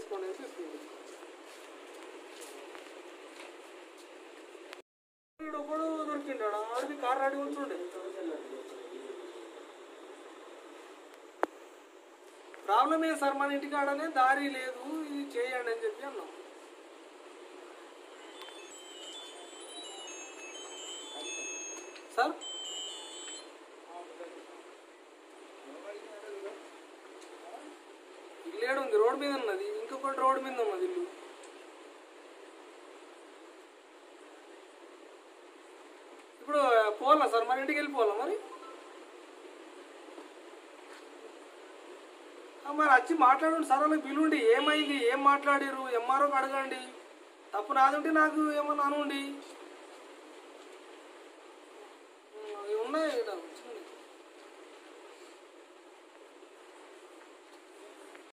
తీసుకోండి అని చెప్పింది. ఒకడు దొరికిండాడు, ఆడికి కార్ రెడీ ఉంటుండే. ప్రాబ్లం ఏం సార్, మన ఇంటికాడనే దారి లేదు, ఇది చేయండి అని చెప్పి అన్నాం. సార్ ఇల్లు ఏడు ఉంది, రోడ్డు మీద ఉన్నది, ఇంకొకటి రోడ్డు మీద ఉన్నది ఇల్లు. ఇప్పుడు పోవాలా సార్, మన ఇంటికి వెళ్ళిపోవాలా మరి? మరి వచ్చి మాట్లాడండి సార్, వాళ్ళకి పిలుండి, ఏమైంది, ఏం మాట్లాడారు, ఎంఆర్ఓకి అడగండి. తప్పు నాది ఉంటే నాకు ఏమన్నా అనుండి. ఉన్నాయి